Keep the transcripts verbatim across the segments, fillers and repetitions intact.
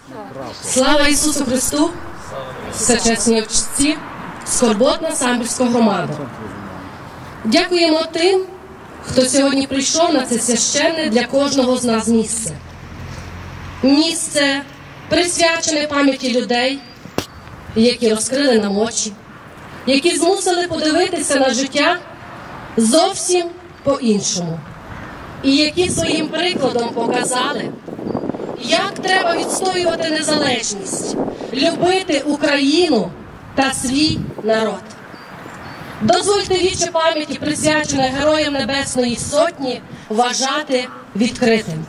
Слава Ісусу Христу! Всечесні отці, скорботна Самбірська громада. Дякуємо тим, хто сьогодні прийшов на це священне для кожного з нас місце. Місце, присвячене пам'яті людей, які розкрили нам очі, які змусили подивитися на життя зовсім по-іншому. І які своїм прикладом показали, як треба відстоювати незалежність, любити Україну та свій народ. Дозвольте віче пам'яті, присвячене Героям Небесної Сотні, вважати відкритим.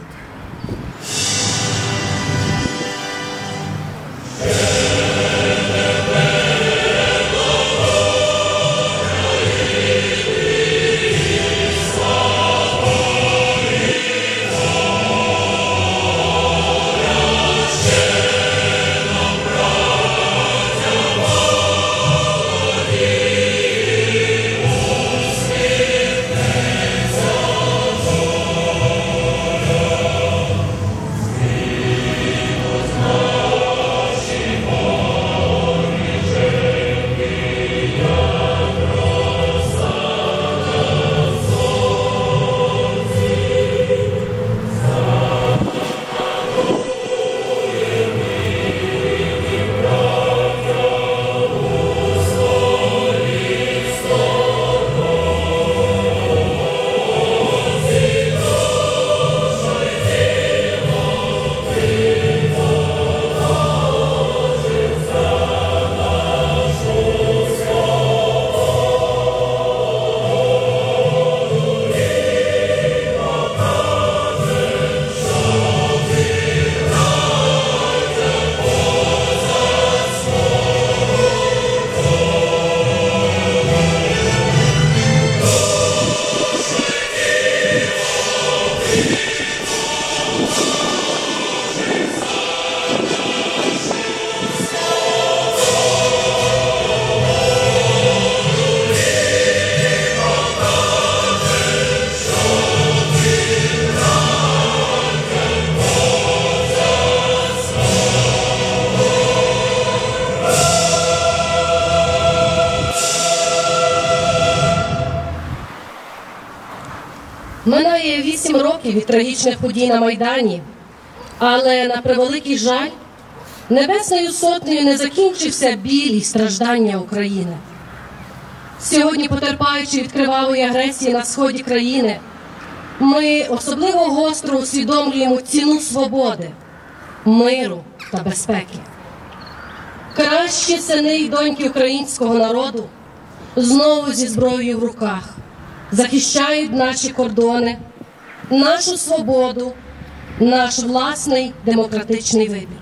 Минає вісім років від трагічних подій на Майдані, але, на превеликий жаль, Небесною Сотнею не закінчився біль і страждання України. Сьогодні, потерпаючи від кривавої агресії на сході країни, ми особливо гостро усвідомлюємо ціну свободи, миру та безпеки. Кращі сини й доньки українського народу знову зі зброєю в руках захищають наші кордони, нашу свободу, наш власний демократичний вибір.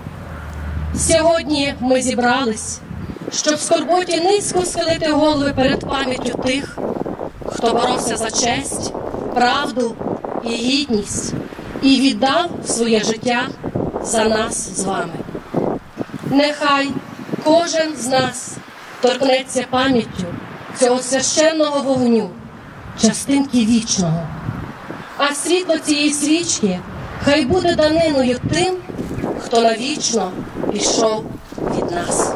Сьогодні ми зібрались, щоб в скорботі низько схилити голови перед пам'яттю тих, хто боровся за честь, правду і гідність і віддав своє життя за нас з вами. Нехай кожен з нас торкнеться пам'яттю цього священного вогню, частинки вічного. А світло цієї свічки хай буде даниною тим, хто навічно пішов від нас.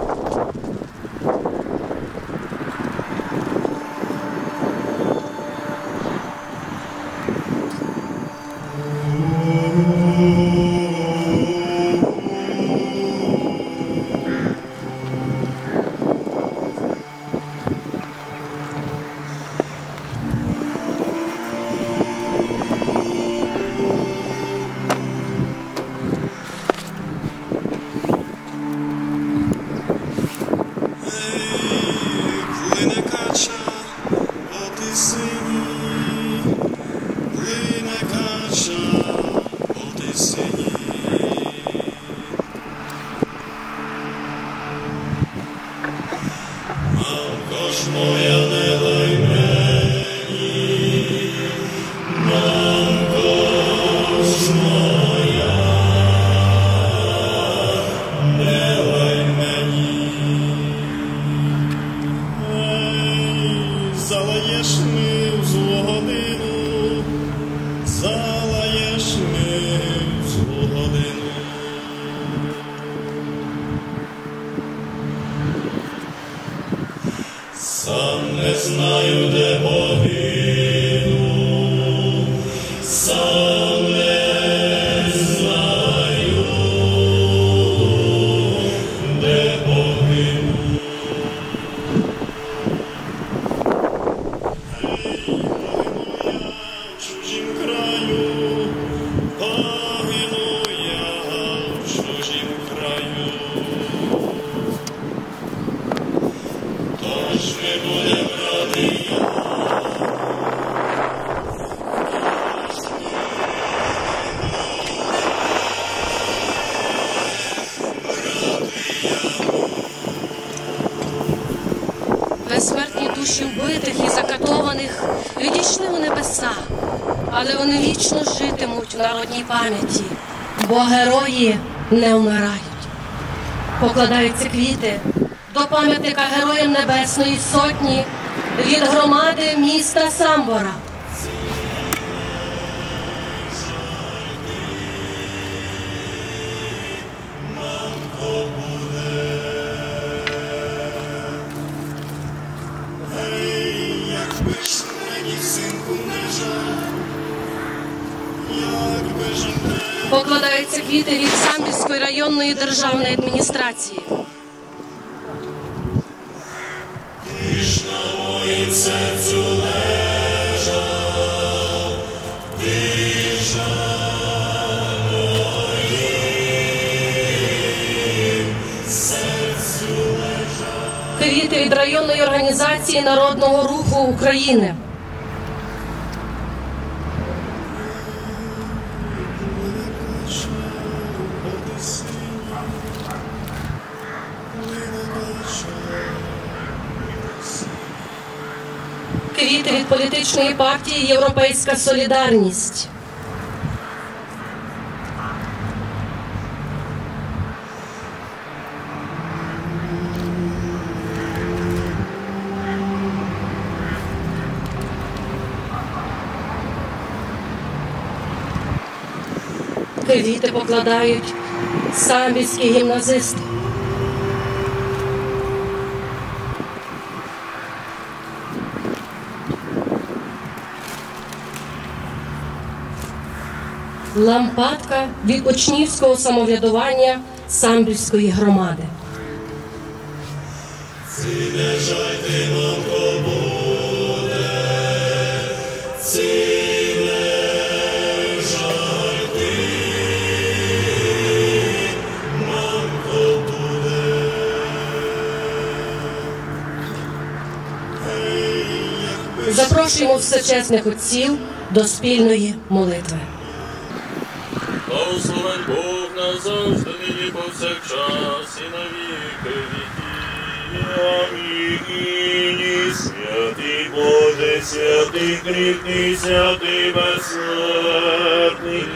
знаю, де погину, сам не знаю, де погину. Гей, погину я в чужім краю, погину я в чужім краю. Тож ми будем ради я, Безсмертні душі вбитих і закатованих відійшли у небеса, але вони вічно житимуть в народній пам'яті, бо герої не вмирають. Покладаються квіти до пам'ятника Героям Небесної Сотні від громади міста Самбора. гей, якби ж мені, синку, не жаль, якби ж не Покладаються квіти від Самбірської районної державної адміністрації. ти ж на моїм серцю лежав, ти ж на моїм серцю лежав. Квіти від районної організації Народного Руху України. Квіти від політичної партії «Європейська солідарність». Квіти покладають самбірські гімназисти. Лампадка від учнівського самоврядування Самбірської громади. Ці не жаль ти, мамко, буде, ці не жаль ти, мамко, буде. Гей, якби ж Запрошуємо всечесних отців до спільної молитви. Благословен Бог назавжди, нині повсякчас і на віки віків. Амінь. Святий Боже, святий кріпкий, святий безсмертний,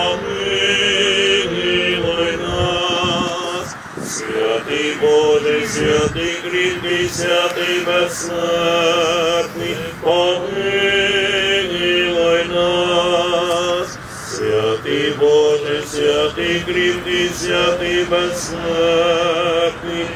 помилуй нас. Святий Боже, святий кріпкий, святий безсмертний, помилуй нас. Святий Боже, святий кріпкий, святий безсмертний,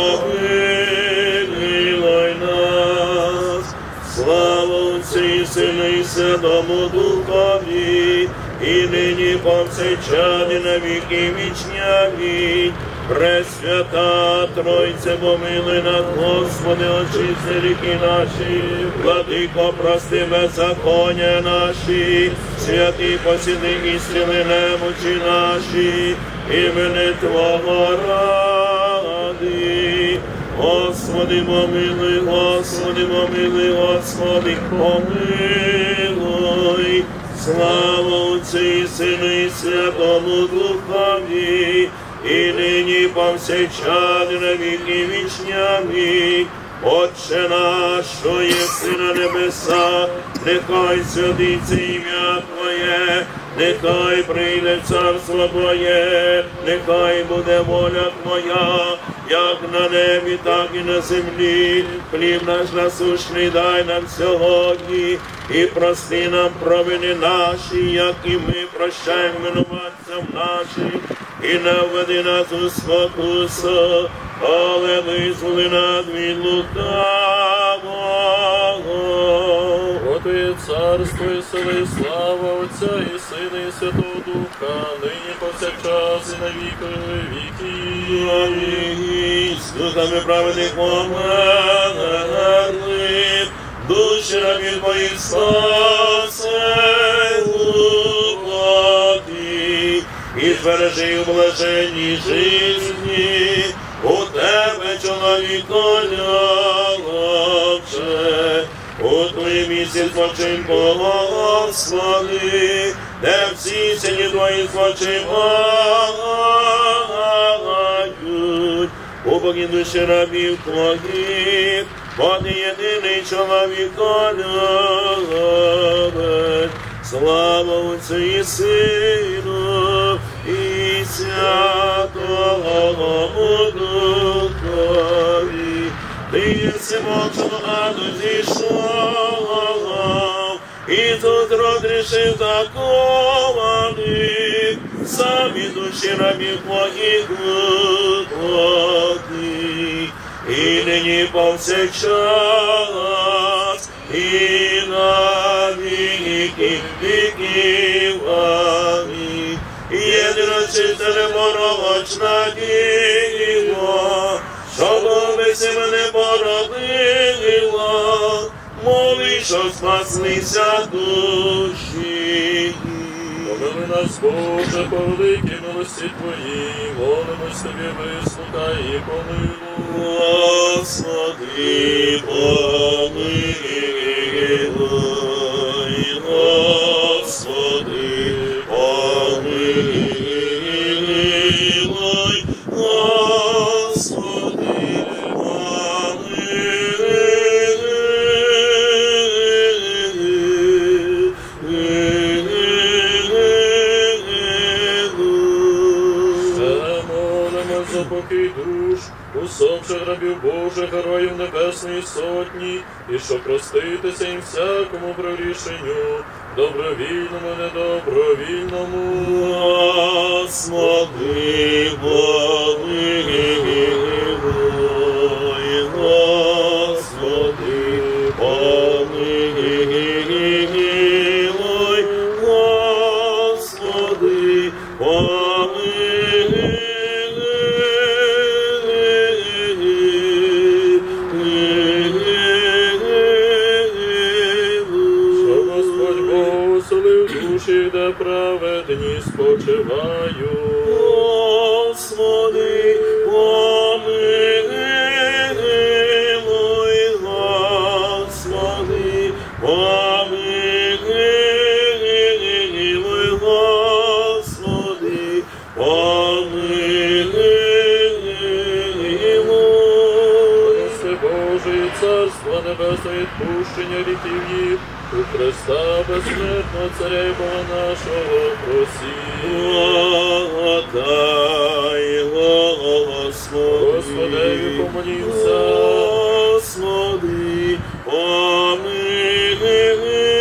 помилуй нас. Слава Отцю і Сину і Святому Духові, і нині повсякчас і на віки вічні. Амінь. Пресвята Тройце, помилуй нас, Господи, очисти гріхи наші, владико, прости беззаконня наші, святий посіди і зціли немочі наші, імени Твого ради. Господи, помилуй, Господи, помилуй, Господи, помилуй. Слава Отцю і Сину і Святому Духові, і нині повсякчас і на віки вічні. Амінь. Отче наш, що єси на небесах, нехай святиться ім'я Твоє, нехай прийде царство Твоє, нехай буде воля Твоя, як на небі, так і на землі. Хліб наш насущний дай нам сьогодні, і прости нам провини наші, як і ми прощаємо винуватцям нашим, і не введи нас у спокусу, але визволи нас від лукавого. царство і сила, і слава Отця і Сина, і Святого Духа, нині повсякчас і на віки віків. Амінь. З духами праведних померли, душі рабів твоїх спаси, Господи, і збережи у блаженній житті, у тебе чоловіколюбче, у твоїм місці спочинку, Господи, де всі сині твої спочивають, у Богі душі рабів твоїх, бо ти єдиний чоловіколюбець. Слава Отцю і Сину, і Святому Духові. Ти єси Бог, що до аду зійшов, і тут розрішив закованих, самі душі рабів твоїх глухих, і нині повсякчас, і на віки віків. Амінь. Єдиночисте непорочна Діво, що весь мене породила, моли, що спаслися душі. Помили нас, Боже, по великій милості Твоїй, молимось Тобі, вислухай і помилуй. Господи, помилуй, Господи, помилуй, Господи, покій душ, усопших рабів Божих, героїв Небесної Сотні, і щоб проститися їм всякому прорішенню, добровільному, недобровільному. Господи, помилуй, Господи, помилуй, Господи, помилуй. Де праведні спочивають. Господи, помилуй, Господи, помилуй, Господи, помилуй. Христе Боже, і Царство Небесне, відпущення гріхів їх, у Христа безсмертного Царя і Бога нашого просім. Дай, Господи, Господеві помолімся. Господи, помилуй.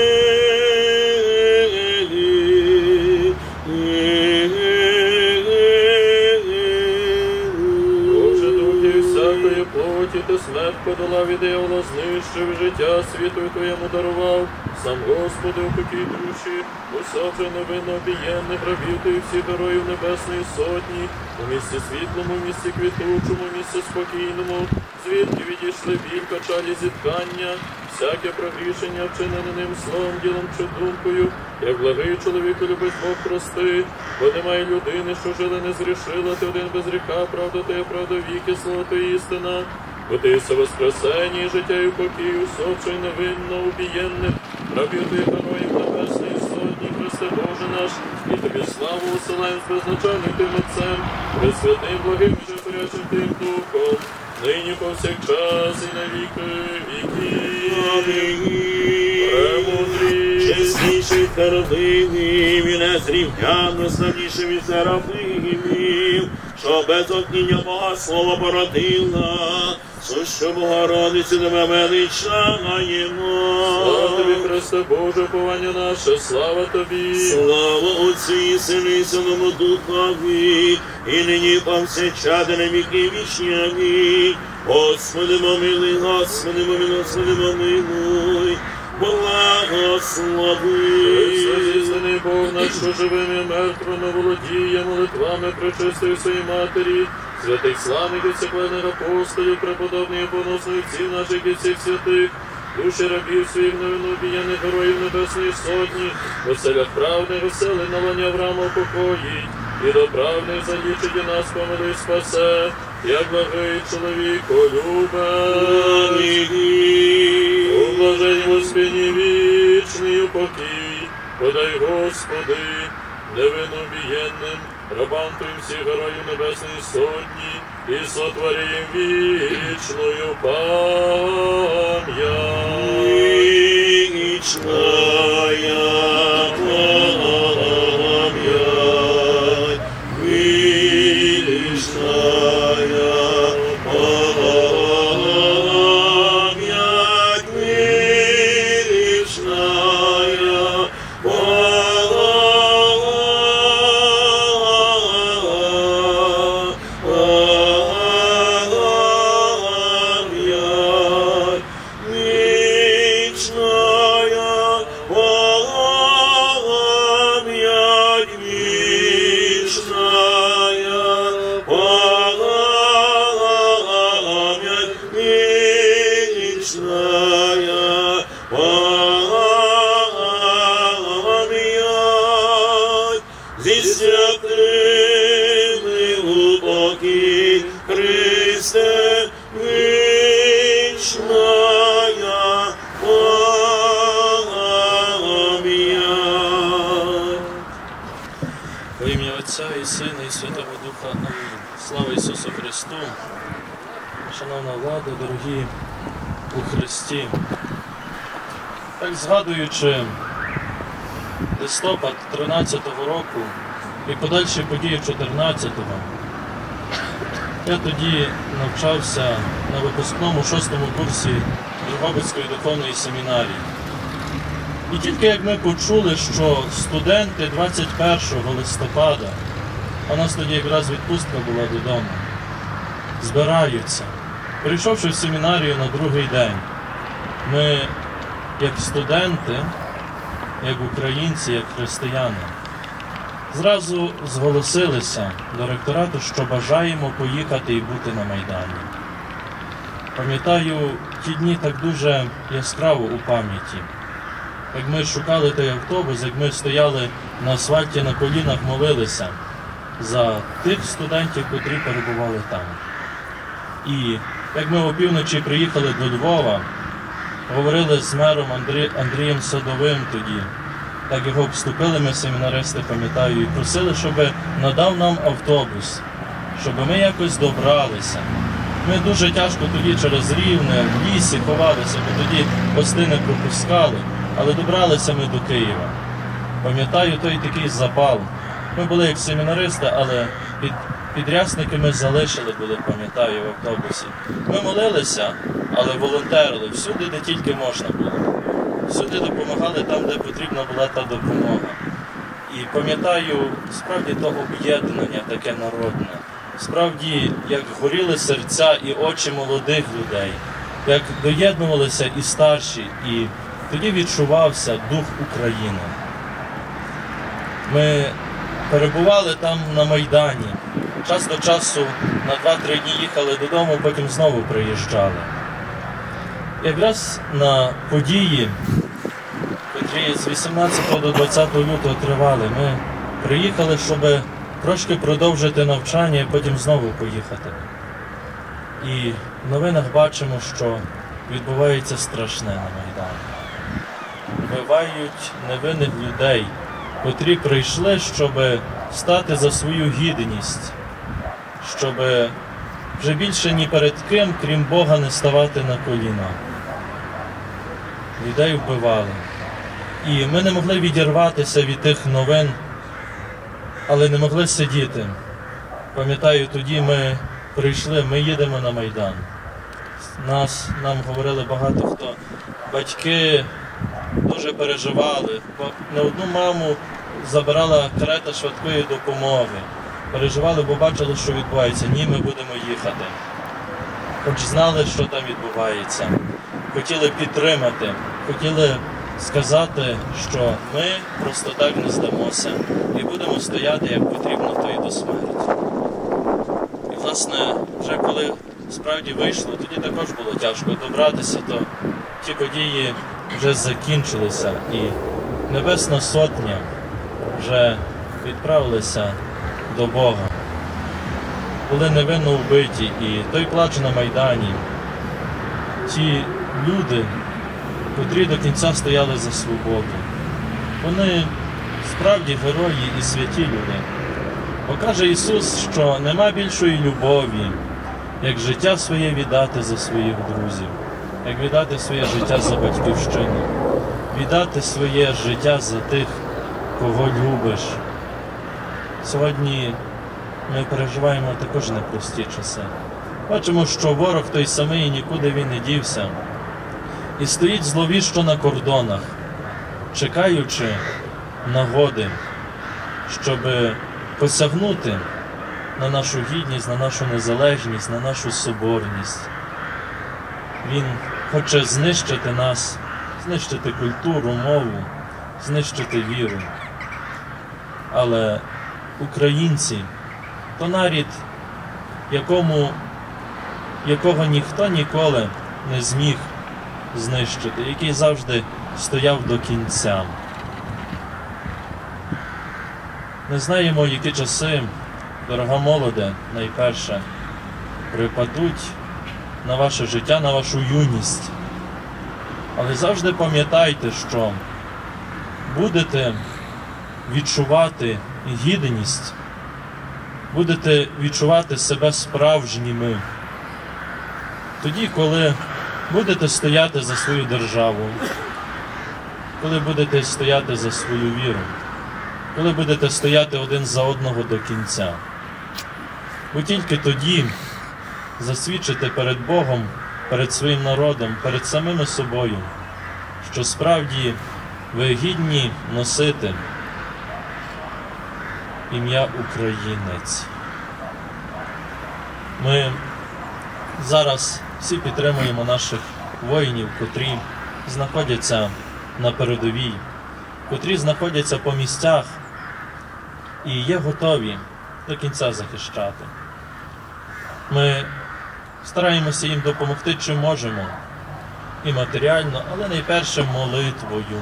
Боже, духи всякої плоті, ти смерть подолав і диявола знищив, життя світу і Твоєму дарував. Сам Господи, упокій душі, усопши невинно обієнних рабів Ти і всіх героїв Небесної Сотні, у місці світлому, у місці квітучому, у місці спокійному, звідки відійшли біль, печалі, зіткання, всяке прогрішення, вчинене ним словом, ділом чи думкою, як благий чоловік любить Бог прости, бо немає людини, що жила не згрішила, Ти один без гріха, правда Ти є правда віки, слово Ти істина. Бо Ти єси воскресення і життя і покій, усопши невинно убієнних, рабів Ти героїв Небесної Сотні, Христе Боже наш, і Тобі славу усилаєм з беззначальним Тим Отцем, Пресвятим, благим і животворячим Тим Духом, нині повсякчас і на віки віків. Амінь. Премудрий, Чесніший Херовимів і незрівняно славнішим із Серафимів, що без отніння Бога Слово породила, сущу Богородицю тебе величаємо. слава Тобі, Христе Боже, уповання наше, слава Тобі. Слава Отцю і Сину і Святому Духові, і нині повсякчас і на віки вічні. Амінь. Господи, помилуй, Господи, помилуй, Господи, помилуй. благослови. Всезісний Бог наш, що живими і мертвими володіє молитвами пречистої своєї матері, святих славних і всекленних апостолів, преподобних і поносних отців наших і всіх святих, душі рабів своїх невинно-убієнних героїв Небесної Сотні, в оселях правних, оселень на лоні Авраама упокоїть, і до правних залічить і нас помилуй спасе, як благий чоловіко любець. У блаженні воспині вічний упокій, подай, Господи, невинно-убієнним, рабам Твоїм всіх героїв Небесної Сотні, і сотвори їм вічною пам'ять. Вічная пам'ять, вічная пам'ять, вічная зі святими упокій, Христе, вічная пам'ять. Во ім'я Отця і Сина, і Святого Духа. Амінь. Слава Ісусу Христу! Шановна влада, дорогі у Христі! Так, згадуючи листопад тринадцятого року і подальші події чотирнадцятого, я тоді навчався на випускному шостому курсі Дрогобицької духовної семінарії. І тільки як ми почули, що студенти двадцять першого листопада, а у нас тоді якраз відпустка була додому, збираються, прийшовши в семінарію на другий день, ми, як студенти, як українці, як християни, зразу зголосилися до ректорату, що бажаємо поїхати і бути на Майдані. Пам'ятаю, ті дні так дуже яскраво у пам'яті. Як ми шукали той автобус, як ми стояли на асфальті на колінах, молилися за тих студентів, котрі перебували там. І як ми опівночі приїхали до Львова, говорили з мером Андрі... Андрієм Садовим тоді, так його обступили ми семінаристи, пам'ятаю, і просили, щоб надав нам автобус, щоб ми якось добралися. Ми дуже тяжко тоді через Рівне, в лісі ховалися, бо тоді пости не пропускали, але добралися ми до Києва. Пам'ятаю той такий запал. Ми були як семінаристи, але під, підрясники ми залишили були, пам'ятаю, в автобусі. Ми молилися, але волонтерили всюди, де тільки можна було. Всюди допомагали там, де потрібна була та допомога. І пам'ятаю, справді то об'єднання таке народне. Справді, як горіли серця і очі молодих людей, як доєднувалися і старші, і тоді відчувався дух України. Ми перебували там на Майдані. Час до часу на два-три дні їхали додому, потім знову приїжджали. Якраз на події, котрі з вісімнадцятого до двадцятого лютого тривали, ми приїхали, щоб трошки продовжити навчання і потім знову поїхати. І в новинах бачимо, що відбувається страшне на Майдані. Вбивають невинних людей, котрі прийшли, щоб стати за свою гідність, щоб вже більше ні перед ким, крім Бога, не ставати на коліна. Людей вбивали. І ми не могли відірватися від тих новин, але не могли сидіти. Пам'ятаю, тоді ми прийшли, ми їдемо на Майдан. Нас, нам говорили багато хто. Батьки дуже переживали, бо не одну маму забирала карета швидкої допомоги. Переживали, бо бачили, що відбувається. Ні, ми будемо їхати. Хоч знали, що там відбувається. Хотіли підтримати. хотіли сказати, що ми просто так не здамося і будемо стояти, як потрібно, то і до смерті. І, власне, вже коли справді вийшло, тоді також було тяжко добратися, то ті події вже закінчилися, і Небесна Сотня вже відправилися до Бога. Були невинно вбиті, і той плач на Майдані, ті люди, котрі до кінця стояли за свободу, вони справді герої і святі люди. Бо каже Ісус, що нема більшої любові, як життя своє віддати за своїх друзів, як віддати своє життя за батьківщину, віддати своє життя за тих, кого любиш. Сьогодні ми переживаємо також непрості часи. Бачимо, що ворог той самий, нікуди він не дівся. І стоїть зловіщо на кордонах, чекаючи нагоди, щоб посягнути на нашу гідність, на нашу незалежність, на нашу соборність. Він хоче знищити нас, знищити культуру, мову, знищити віру. Але українці – то народ, якому, якого ніхто ніколи не зміг знищити, який завжди стояв до кінця. Не знаємо, які часи, дорога молоде, найперше, припадуть на ваше життя, на вашу юність. Але завжди пам'ятайте, що будете відчувати гідність, будете відчувати себе справжніми тоді, коли будете стояти за свою державу, коли будете стояти за свою віру, коли будете стояти один за одного до кінця. Бо тільки тоді засвідчите перед Богом, перед своїм народом, перед самими собою, що справді ви гідні носити ім'я Українець. Ми зараз всі підтримуємо наших воїнів, котрі знаходяться на передовій, котрі знаходяться по місцях і є готові до кінця захищати. Ми стараємося їм допомогти, чим можемо, і матеріально, але найперше молитвою.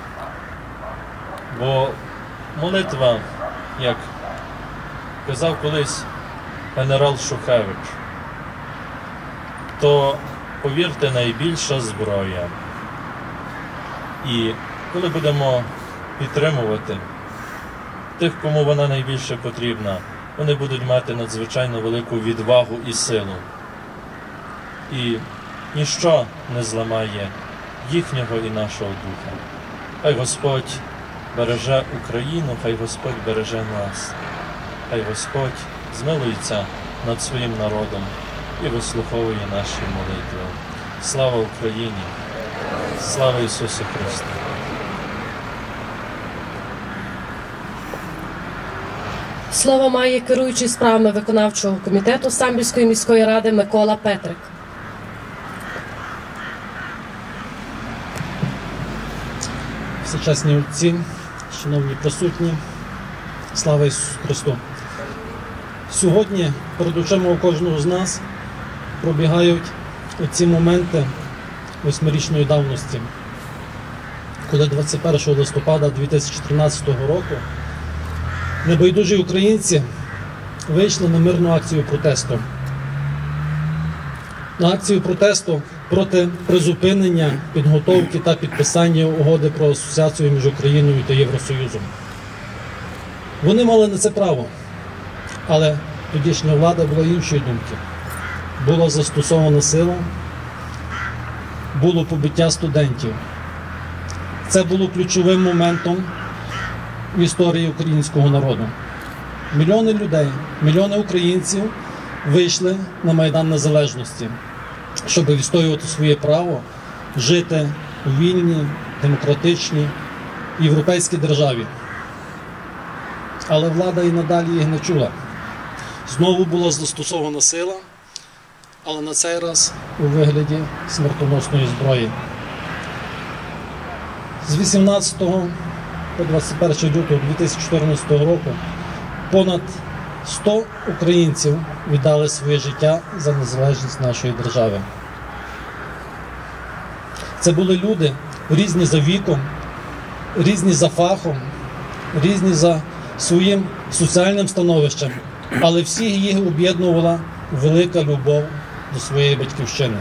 Бо молитва, як казав колись генерал Шухевич, то, повірте, найбільша зброя. І коли будемо підтримувати тих, кому вона найбільше потрібна, вони будуть мати надзвичайно велику відвагу і силу. І ніщо не зламає їхнього і нашого духа. Хай Господь береже Україну, хай Господь береже нас. Хай Господь змилується над своїм народом і вислуховує наші молитви. Слава Україні! Слава Ісусу Христу! Слово має керуючий справами виконавчого комітету Самбірської міської ради Микола Петрик. Всечесні отці, шановні присутні, слава Ісусу Христу! Сьогодні перед очима у кожного з нас пробігають оці моменти восьмирічної давності, коли двадцять першого листопада дві тисячі тринадцятого року небайдужі українці вийшли на мирну акцію протесту. На акцію протесту проти призупинення підготовки та підписання угоди про асоціацію між Україною та Євросоюзом. Вони мали на це право, але тодішня влада була іншої думки. Була застосована сила, було побиття студентів. Це було ключовим моментом в історії українського народу. Мільйони людей, мільйони українців вийшли на Майдан Незалежності, щоб відстоювати своє право жити у вільній, демократичній, європейській державі. Але влада і надалі їх не чула. Знову була застосована сила, але на цей раз у вигляді смертоносної зброї. З вісімнадцятого по двадцять перше лютого дві тисячі чотирнадцятого року понад сто українців віддали своє життя за незалежність нашої держави. Це були люди різні за віком, різні за фахом, різні за своїм соціальним становищем, але всіх їх об'єднувала велика любов до своєї батьківщини.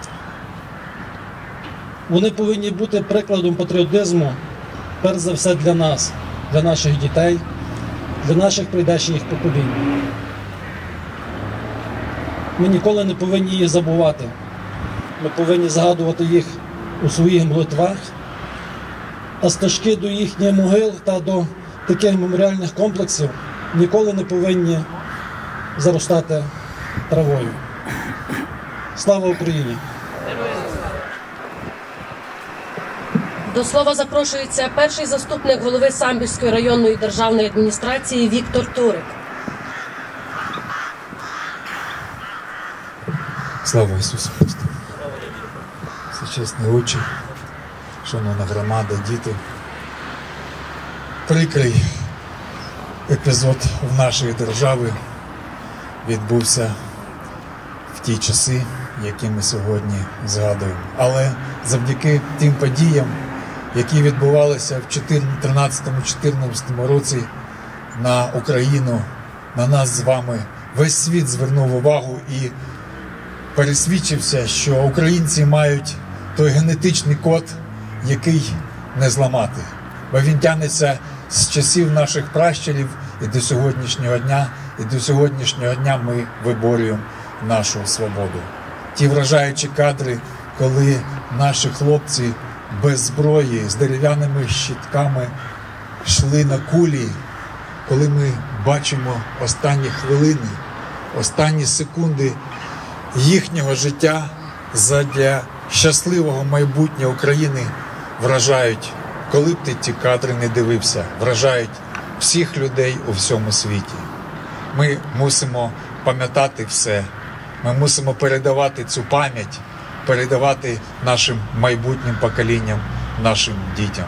Вони повинні бути прикладом патріотизму, перш за все для нас, для наших дітей, для наших прийдешніх поколінь. Ми ніколи не повинні їх забувати. Ми повинні згадувати їх у своїх молитвах, а стежки до їхніх могил та до таких меморіальних комплексів ніколи не повинні заростати травою. Слава Україні! До слова запрошується перший заступник голови Самбірської районної державної адміністрації Віктор Турик. Слава Ісусу Христу! Всечесні очі, шановна громада, діти. Прикрий епізод в нашій державі відбувся в ті часи, які ми сьогодні згадуємо. Але завдяки тим подіям, які відбувалися в тринадцятому-чотирнадцятому році на Україну, на нас з вами, весь світ звернув увагу і пересвідчився, що українці мають той генетичний код, який не зламати. Бо він тягнеться з часів наших пращурів і до сьогоднішнього дня, і до сьогоднішнього дня ми виборюємо нашу свободу. Ті вражаючі кадри, коли наші хлопці без зброї, з дерев'яними щитками йшли на кулі, коли ми бачимо останні хвилини, останні секунди їхнього життя задля щасливого майбутнього України, вражають, коли б ти ті кадри не дивився, вражають всіх людей у всьому світі. Ми мусимо пам'ятати все, ми мусимо передавати цю пам'ять, передавати нашим майбутнім поколінням, нашим дітям.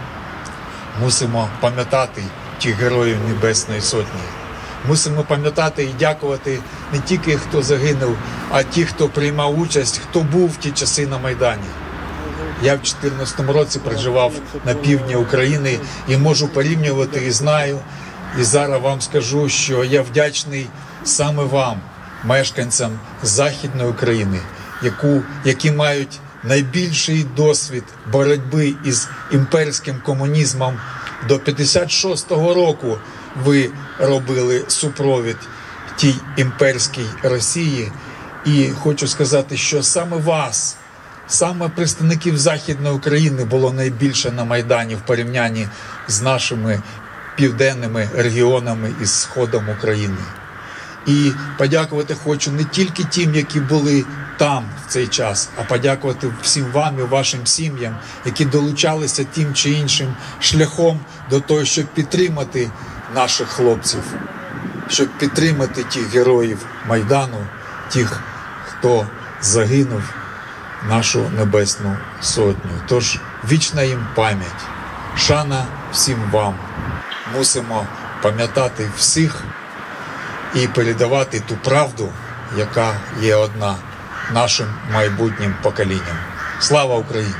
Мусимо пам'ятати тих героїв Небесної Сотні. Мусимо пам'ятати і дякувати не тільки хто загинув, а ті, хто приймав участь, хто був в ті часи на Майдані. Я в чотирнадцятому році проживав на півдні України і можу порівнювати, і знаю, і зараз вам скажу, що я вдячний саме вам, мешканцям Західної України, яку, які мають найбільший досвід боротьби із імперським комунізмом. До п'ятдесят шостого року ви робили супровід тій імперській Росії. І хочу сказати, що саме вас, саме представників Західної України було найбільше на Майдані в порівнянні з нашими південними регіонами із Сходом України. І подякувати хочу не тільки тим, які були там в цей час, а подякувати всім вам і вашим сім'ям, які долучалися тим чи іншим шляхом до того, щоб підтримати наших хлопців, щоб підтримати тих героїв Майдану, тих, хто загинув, нашу Небесну Сотню. Тож вічна їм пам'ять, шана всім вам. Мусимо пам'ятати всіх і передавати ту правду, яка є одна, нашим майбутнім поколінням. Слава Україні!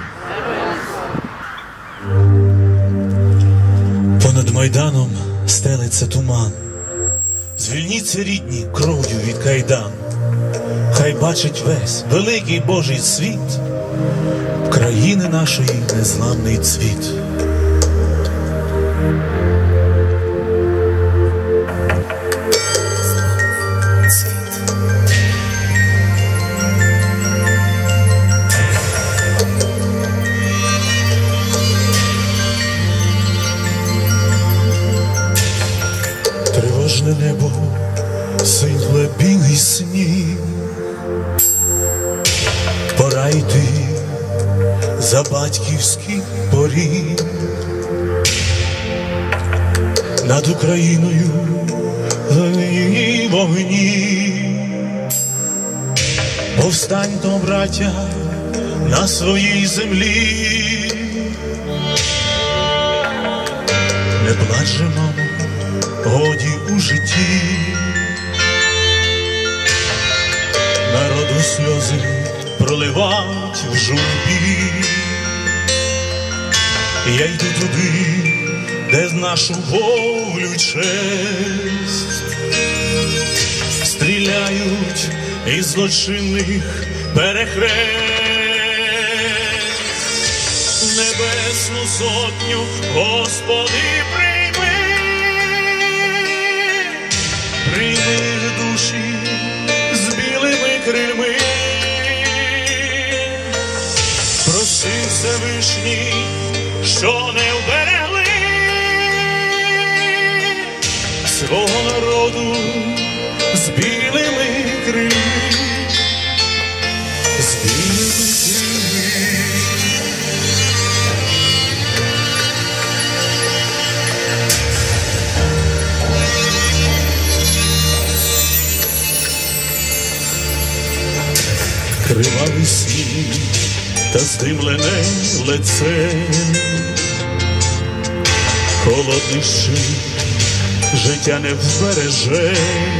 Понад Майданом стелиться туман. Звільніться, рідні, кров'ю від кайдан. Хай бачить весь великий Божий світ країни нашої незламний цвіт. Тривожне небо, синькле білий сніг. Пора йти за батьківський поріг. Над Україною лині вогні. Повстаньмо, браття, на своїй землі. Не плач же, мамо, годі у житті, народу сльози проливать в журбі. Я йду туди, де нашу волю честь стріляють із злочинних перехрест. Небесну сотню, Господи, прийми, прийми душі з білими крильми. Проси Всевишній, що не вберегли свого народу з білими крильми, з білими крильми. Кривавий світ та здимлене лице, холодний щит життя не вбереже,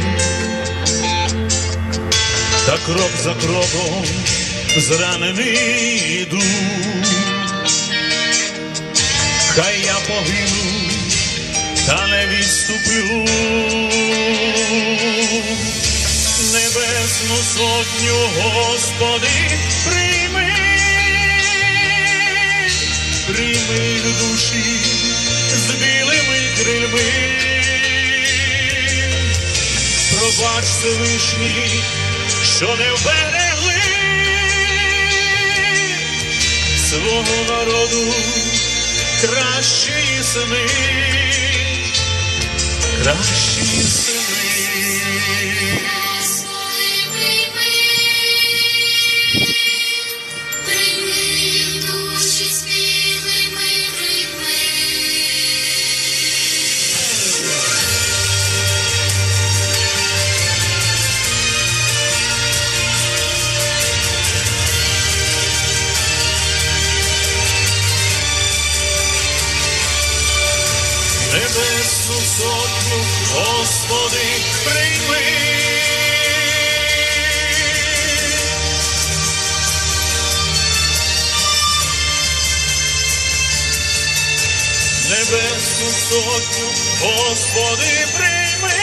та крок за кроком зранений іду. Хай я погину, та не відступлю. Небесну сотню, Господи, прийми, прийми їх душі з білими крильми. Пробач Всевишній, що не вберегли свого народу кращі сини, кращі сини. Небесну сотню, Господи, прийми. Небесну сотню, Господи, прийми.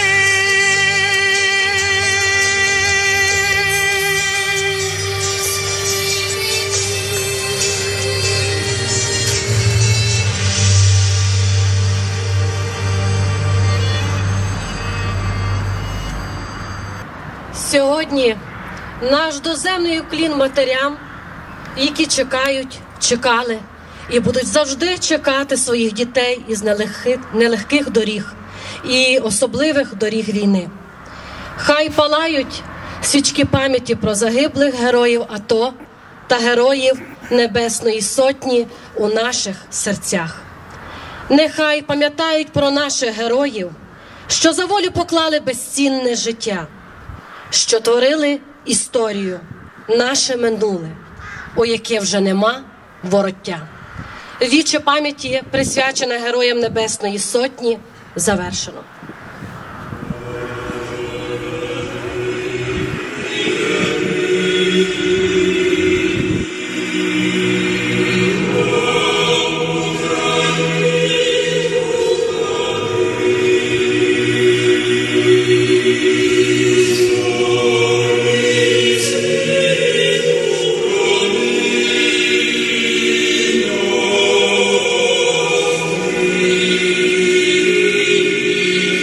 Сьогодні наш доземний уклін матерям, які чекають, чекали і будуть завжди чекати своїх дітей із нелегких, нелегких доріг і особливих доріг війни. Хай палають свічки пам'яті про загиблих героїв АТО та героїв Небесної Сотні у наших серцях. Нехай пам'ятають про наших героїв, що за волю поклали безцінне життя, що творили історію, наше минуле, у яке вже нема вороття. Віче пам'яті, присвячене героям Небесної Сотні, завершено. Thank you.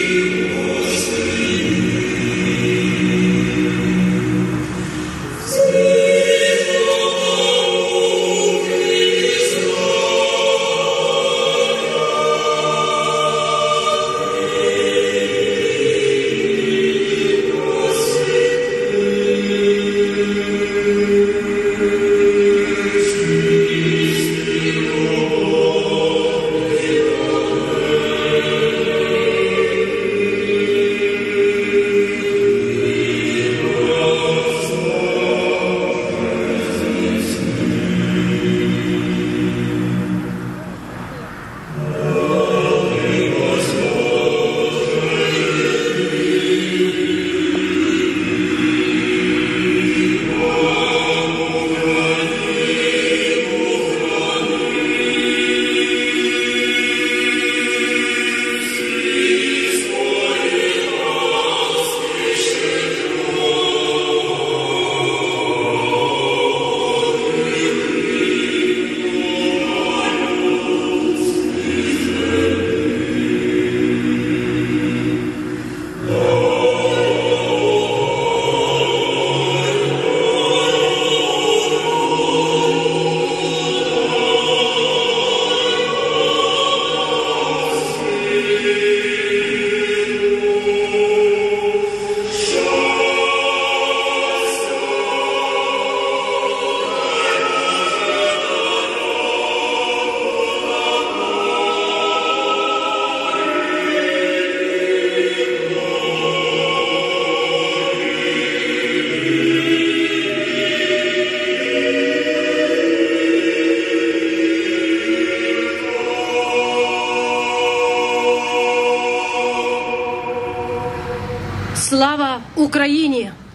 Слава Україні!